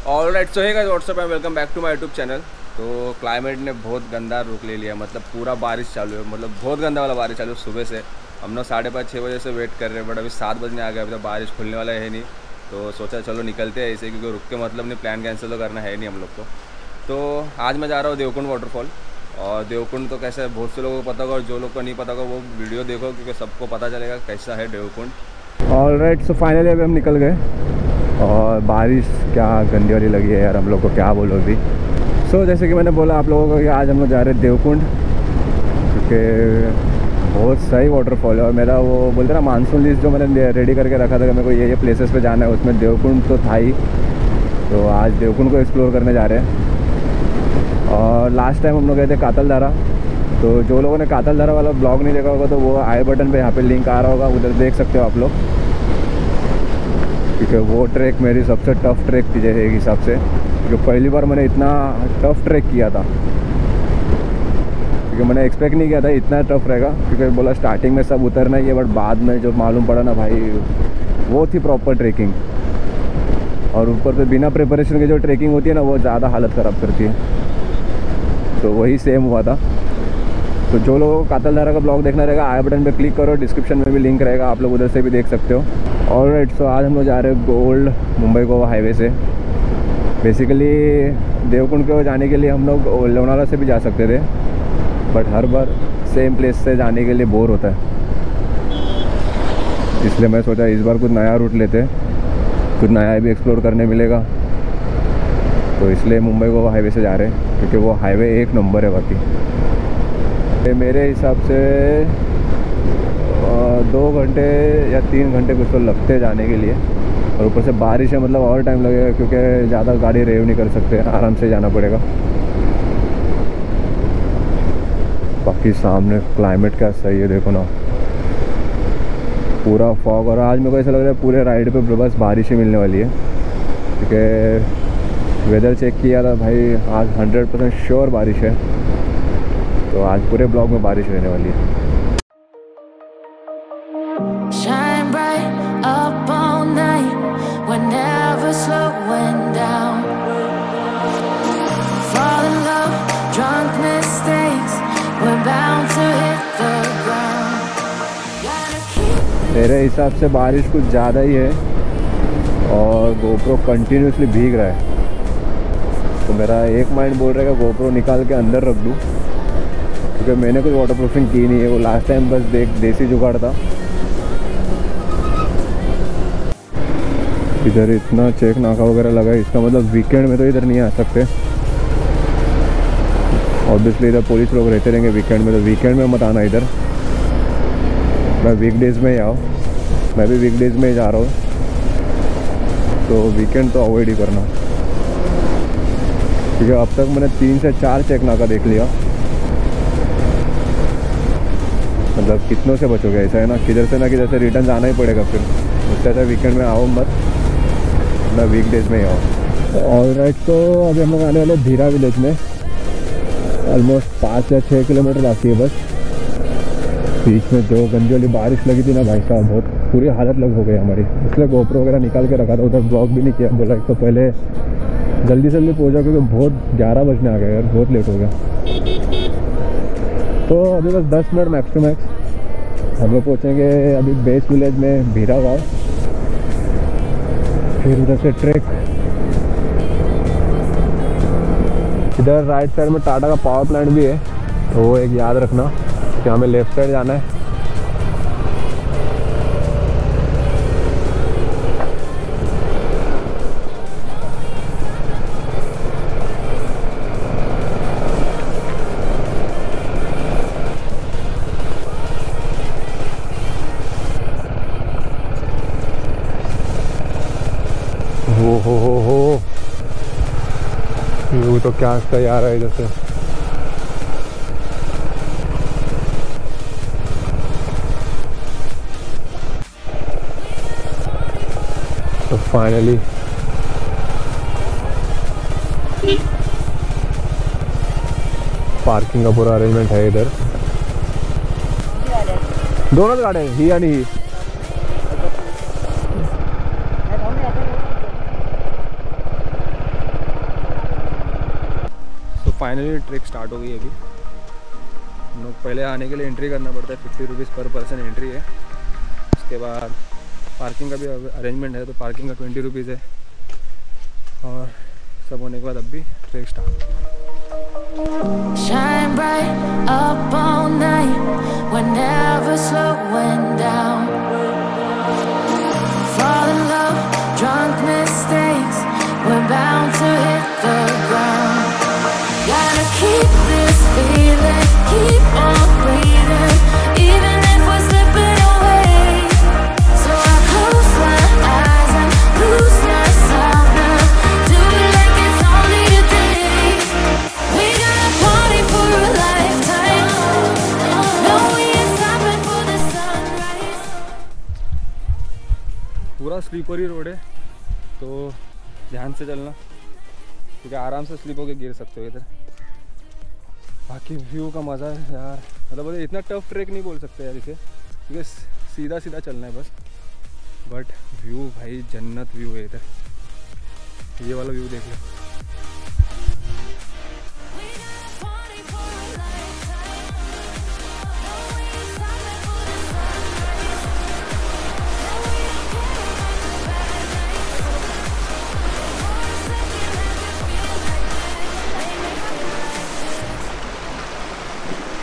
Alright, so hey guys, whatsapp and welcome back to my YouTube channel. तो climate ने बहुत गंदा रुख ले लिया, मतलब पूरा बारिश चालू है, मतलब बहुत गंदा वाला बारिश चालू है। सुबह से हम लोग 5:30-6 बजे से वेट कर रहे हैं, बट अभी 7 बजने आ गए, अभी तो बारिश खुलने वाला है नहीं। तो सोचा चलो निकलते हैं ऐसे, क्योंकि रुक के मतलब नहीं, प्लान कैंसिल तो करना है नहीं हम लोग को। तो आज मैं जा रहा हूँ देवकुंड वाटरफॉल। और देवकुंड तो कैसा है बहुत से लोगों को पता होगा, और जो लोग को नहीं पता होगा वो वीडियो देखो, क्योंकि सबको पता चलेगा कैसा है देवकुंड। ऑलराइट, सो फाइनली अभी हम निकल गए, और बारिश क्या गंदी वाली लगी है यार, हम लोग को क्या बोलो अभी। सो जैसे कि मैंने बोला आप लोगों को कि आज हम लोग जा रहे हैं देवकुंड, क्योंकि बहुत सही वाटरफॉल है। और मेरा वो बोलते ना मानसून लिस्ट जो मैंने रेडी करके रखा था कि मेरे को ये प्लेसेस पे जाना है, उसमें देवकुंड तो था ही। तो आज देवकुंड को एक्सप्लोर करने जा रहे हैं। और लास्ट टाइम हम लोग गए थे कातलधारा, तो जो लोगों ने कातलधारा वाला ब्लॉग नहीं देखा होगा तो वो आई बटन पे यहाँ पे लिंक आ रहा होगा, उधर देख सकते हो आप लोग। क्योंकि वो ट्रैक मेरी सबसे टफ़ ट्रैक थी जैसे एक हिसाब से, क्योंकि पहली बार मैंने इतना टफ़ ट्रैक किया था, क्योंकि मैंने एक्सपेक्ट नहीं किया था इतना टफ़ रहेगा। क्योंकि बोला स्टार्टिंग में सब उतरना ही है, बट बाद में जो मालूम पड़ा ना भाई, वो थी प्रॉपर ट्रैकिंग। और ऊपर पे बिना प्रिपरेशन की जो ट्रैकिंग होती है ना, वो ज़्यादा हालत ख़राब करती है। तो वही सेम हुआ था। तो जो लोगों को कातलधारा का ब्लॉग देखना रहेगा, आई बटन पे क्लिक करो, डिस्क्रिप्शन में भी लिंक रहेगा, आप लोग उधर से भी देख सकते हो। ऑलराइट, सो आज हम लोग जा रहे हैं गोल्ड मुंबई गोवा हाईवे से। बेसिकली देवकुंड को जाने के लिए हम लोग लोनावाला से भी जा सकते थे, बट हर बार सेम प्लेस से जाने के लिए बोर होता है, इसलिए मैं सोचा इस बार कुछ नया रूट लेते हैं, कुछ नया भी एक्सप्लोर करने मिलेगा। तो इसलिए मुंबई गोवा हाईवे से जा रहे हैं, क्योंकि वो हाईवे एक नंबर है। बाकी मेरे हिसाब से 2 घंटे या 3 घंटे कुछ तो लगते हैं जाने के लिए। और ऊपर से बारिश है, मतलब और टाइम लगेगा, क्योंकि ज़्यादा गाड़ी रेव नहीं कर सकते, आराम से जाना पड़ेगा। बाकी सामने क्लाइमेट क्या सही है, देखो ना, पूरा फॉग। और आज मेरे को ऐसा लग रहा है पूरे राइड पे बस बारिश ही मिलने वाली है, क्योंकि वेदर चेक किया था भाई, आज 100% श्योर बारिश है। तो आज पूरे ब्लॉग में बारिश रहने वाली है। Shine bright up all night, we're never slowing down. Fall in love, drunk mistakes, we're bound to hit the ground. मेरे हिसाब से बारिश कुछ ज़्यादा ही है, और गोप्रो कंटिन्यूसली भीग रहा है। तो मेरा एक माइंड बोल रहा है कि गोप्रो निकाल के अंदर रख दूँ, क्योंकि मैंने कुछ वाटर प्रूफिंग की नहीं है। वो लास्ट टाइम बस देसी जुगाड़ था। इधर इतना चेक नाका वगैरह लगा है, इसका मतलब वीकेंड में तो इधर नहीं आ सकते। ऑब्वियसली इधर पुलिस लोग रहते रहेंगे वीकेंड में, तो वीकेंड में मत आना इधर। मैं वीकडेज़ में ही आओ, मैं भी वीकडेज़ में ही जा रहा हूँ, तो वीकेंड तो अवॉइड ही करना। क्योंकि अब तक मैंने 3 से 4 चेक नाका देख लिया। मतलब कितनों से बचोगे, ऐसा है ना, किधर से ना किधर से रिटर्न जाना ही पड़ेगा। फिर उससे अच्छा वीकेंड में आओ मत, ना वीकडेज में ही आओ। ऑलराइट, तो अभी हम लोग आने वाले धीरा विलेज में। ऑलमोस्ट 5 या 6 किलोमीटर बाकी है बस। बीच में जो गंदी वाली बारिश लगी थी ना भाई साहब, बहुत पूरी हालत लग हो गई हमारी, इसलिए गोप्रो वगैरह निकाल के रखा था, उधर ब्लॉग भी नहीं किया। बोला एक तो पहले जल्दी से जल्दी पहुँचा, क्योंकि बहुत 11 बजने आ गए यार, बहुत लेट हो गया। तो अभी बस 10 मिनट मैक्स टू मैक्स हम लोग पहुँचेंगे अभी बेस विलेज में, भीरा गाँव। फिर उधर से ट्रैक, इधर राइट साइड में टाटा का पावर प्लांट भी है, तो वो एक याद रखना कि हमें लेफ्ट साइड जाना है। हो व्यू तो क्या सही आ रहा है इधर से। तो फाइनली पार्किंग का पूरा अरेंजमेंट है इधर। दोनों गाड़ी ही आणि ही। फाइनली ट्रिक स्टार्ट हो गई है अभी। हम लोग पहले आने के लिए एंट्री करना पड़ता है, 50 रुपीज़ पर पर्सन एंट्री है। उसके बाद पार्किंग का भी अरेंजमेंट है, तो पार्किंग का 20 रुपीज़ है। और सब होने के बाद अब भी trek start. Shine bright up all night, we're never slowing down. Fall in love, drunk mistakes, we're bound to hit the ground. Gotta keep this feeling, keep on breathing, even if we're slipping away. So I close my eyes and lose myself now. Do it like it's only today. We gotta party for a lifetime. No, we ain't stopping for the sunrise. पूरा slippery road है, तो ध्यान से चलना, क्योंकि आराम से slip होके गिर सकते हो इधर। बाकी व्यू का मज़ा है यार, मतलब इतना टफ ट्रैक नहीं बोल सकते यार इसे, क्योंकि सीधा सीधा चलना है बस। बट व्यू भाई जन्नत व्यू है इधर, ये वाला व्यू देख लो। We gotta party for a lifetime. No, we ain't stopping for the sunrise. No, we don't care about the bad nights. For a second, let me feel like this. Make me feel like this.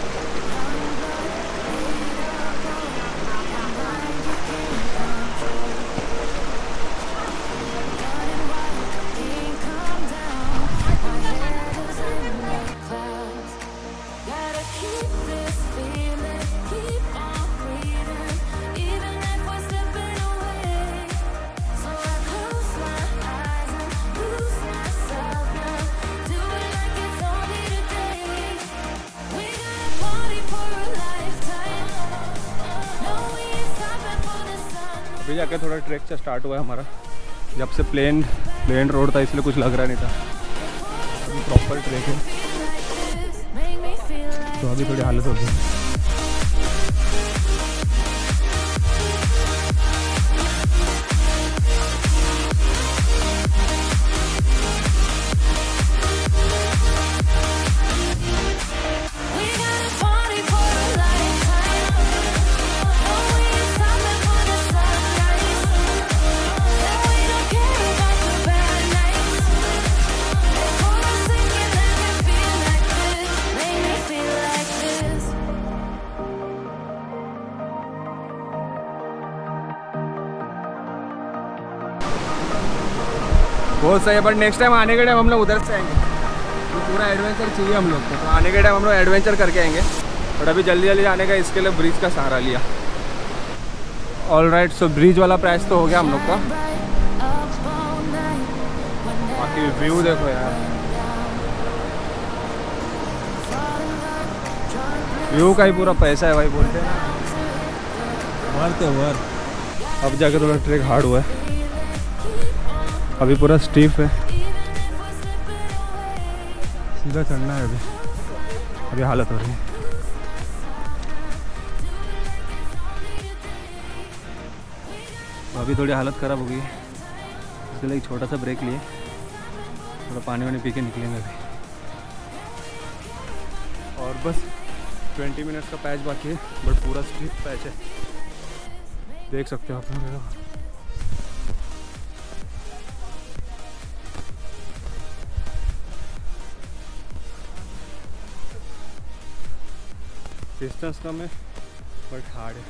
Can't calm down. My head is in the clouds. Gotta keep this feeling, keep on breathing, even if we're slipping away. So I close my eyes and lose myself now. Do it like it's only today. We gotta party for a lifetime. No, we ain't stopping for the sun. अभी जाके थोड़ा track से start हुआ है हमारा। जब से plain road था इसलिए कुछ लग रहा नहीं था, अभी प्रॉपर ट्रैक है, Make me feel like तो अभी थोड़ी हालत हो गई। we gotta party for a lifetime. No, we ain't stopping for the sunrise. And we don't care about the bad nights. For a second, let me feel like this. Make me feel like this. बहुत सही है, but next time आने के time हम लोग उधर से आएंगे, तो पूरा एडवेंचर चाहिए हम लोग को, तो आने के टाइम हम लोग एडवेंचर करके आएंगे। बट अभी जल्दी जल्दी आने का, इसके लिए ब्रिज का सहारा लिया। ऑल राइट, सो ब्रिज वाला प्राइस तो हो गया हम लोग का। Up all night. बाकी व्यू देखो यार, व्यू का ही पूरा पैसा है भाई, बोलते हैं ना, वर्थ है वर्थ। अब जाके थोड़ा ट्रैक हार्ड हुआ है, अभी पूरा स्टीफ है, सीधा चढ़ना है अभी हालत हो रही है। तो अभी थोड़ी हालत ख़राब हो गई है, इसलिए एक छोटा सा ब्रेक लिए, थोड़ा पानी वानी पी के निकलेंगे अभी। और बस 20 मिनट्स का पैच बाकी है, बट पूरा स्ट्रिप पैच है, देख सकते हो आप लोग। डिस्टेंस कम है बट हार्ड है।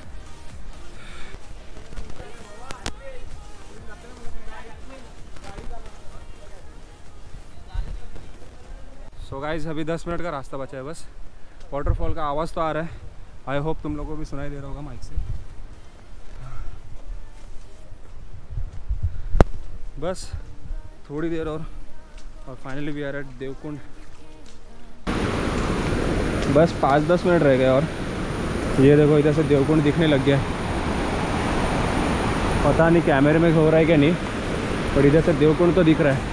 सो गाइस, अभी 10 मिनट का रास्ता बचा है बस। वाटरफॉल का आवाज़ तो आ रहा है, आई होप तुम लोगों को भी सुनाई दे रहा होगा माइक से। बस थोड़ी देर और finally we are at Devkund. बस 5-10 मिनट रह गए, और ये देखो इधर से देवकुंड दिखने लग गया है। पता नहीं कैमरे में हो रहा है क्या नहीं, पर इधर से देवकुंड तो दिख रहा है।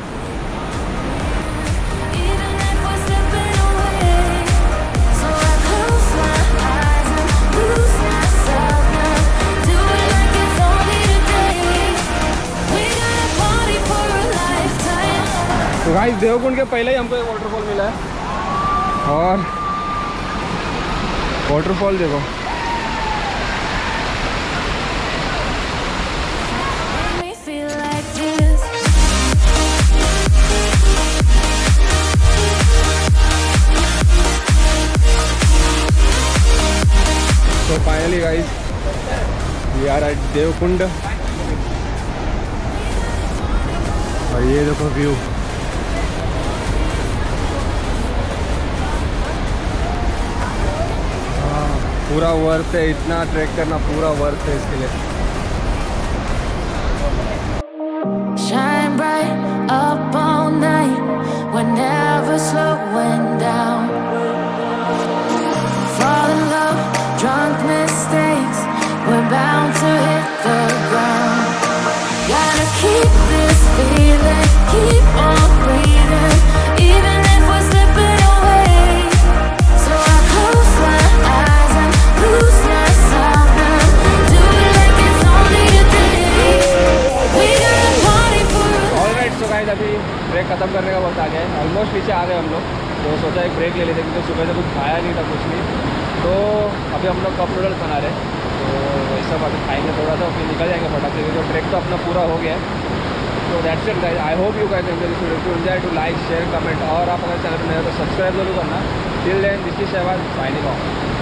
Even if we're slipping away. So I close my eyes and lose myself now. Do it like it's only today. We gotta party for a lifetime. तो गाइस, देवकुंड के पहले ही हमको एक वाटरफॉल मिला है, और वाटरफॉल देखो। Me feel like this. तो finally guys we are at Devkund और ये देखो व्यू। पूरा वर्थ है, इतना ट्रैक करना पूरा वर्थ है इसके लिए। Shine bright up all night. We're never slowing down. Fall in love, drunk mistakes. We're bound to hit the ground. Gotta keep this feeling, keep on breathing, even if we're slipping away. So I close my eyes and lose myself now. Do it like it's only a day. We gotta party for a alright, so guys अभी break खत्म करने का वक्त आ गया है। Almost नीचे आ गए हम लोग, तो सोचा एक ब्रेक ले लेते क्योंकि सुबह से कुछ खाया नहीं था, कुछ नहीं। तो अभी हम लोग कप नूडल्स बना रहे हैं, तो वही सब अभी खाएंगे थोड़ा सा, फिर निकल जाएंगे फटाक से, क्योंकि ट्रैक तो अपना पूरा हो गया है। तो that's it guys, I hope you guys enjoy this video. To enjoy to like share comment, और आप अगर चैनल पर नए हो तो सब्सक्राइब जरूर करना। Till then this is Shahbaz signing of.